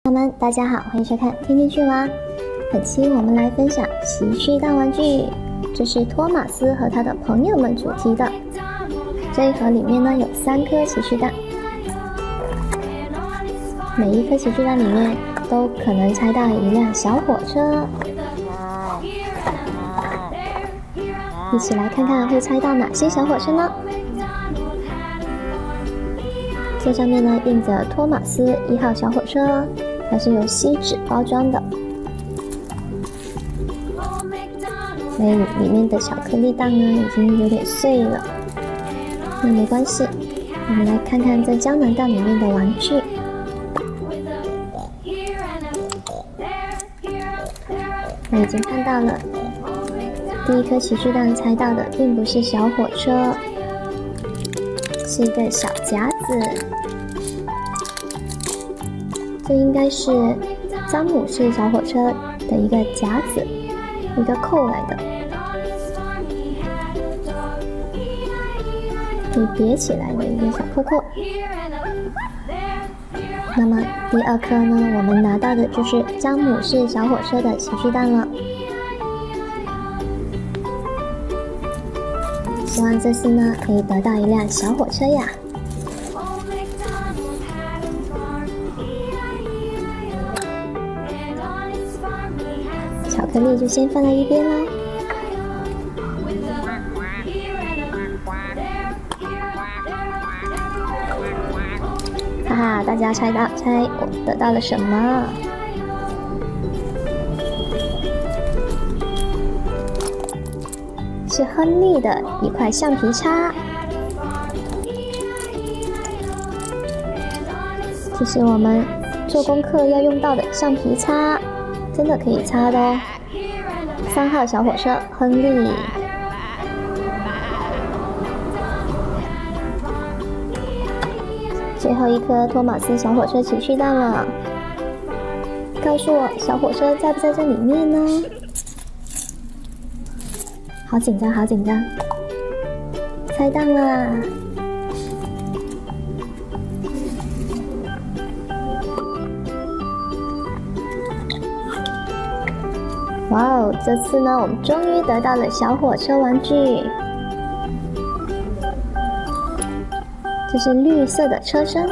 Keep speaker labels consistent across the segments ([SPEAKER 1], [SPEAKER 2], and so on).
[SPEAKER 1] 朋友们，大家好，欢迎收看天天去玩。本期我们来分享奇趣蛋玩具，这是托马斯和他的朋友们主题的。这一盒里面呢有3颗奇趣蛋，每一颗奇趣蛋里面都可能猜到一辆小火车。一起来看看会猜到哪些小火车呢？这上面呢印着托马斯1号小火车，它是由锡纸包装的。里面的巧克力蛋呢已经有点碎了，那没关系，我们来看看这胶囊蛋里面的玩具。我已经看到了，第一颗奇趣蛋猜到的并不是小火车，是一个小夹子。这应该是詹姆士小火车的一个夹子，一个扣来的，可以别起来的一个小扣扣。那么第2颗呢，我们拿到的就是詹姆士小火车的奇趣蛋了。希望这次呢可以得到一辆小火车呀！巧克力就先放在一边啦。哈哈，大家猜我得到了什么？是亨利的一块橡皮擦，这是我们做功课要用到的橡皮擦，真的可以擦的哦。3号小火车亨利，最后一颗托马斯小火车奇趣蛋了，告诉我小火车在不在这里面呢？好紧张，好紧张！猜到啦！哇哦，这次呢，我们终于得到了小火车玩具。这是绿色的车身，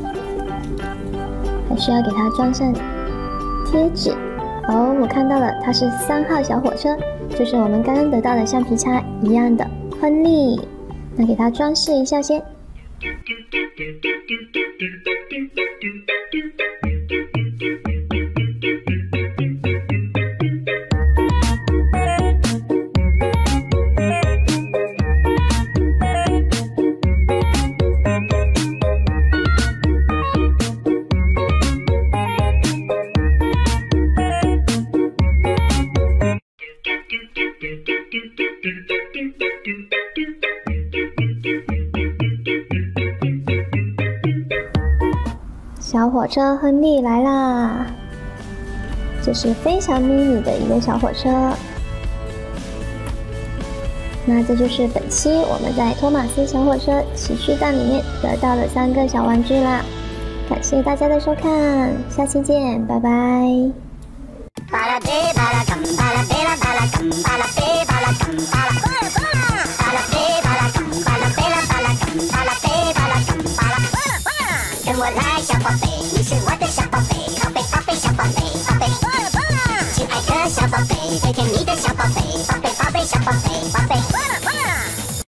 [SPEAKER 1] 还需要给它装上贴纸。哦，我看到了，它是3号小火车。就是我们刚刚得到的橡皮擦一样的亨利，那给它装饰一下先。小火车亨利来啦！这是非常迷你的一个小火车。那这就是本期我们在托马斯小火车奇趣蛋里面得到的3个小玩具啦。感谢大家的收看，下期见，拜拜。跟我来，小宝贝，你是我的小宝贝，宝贝宝贝小宝贝，宝贝，亲爱的小宝贝，最甜蜜的小宝贝。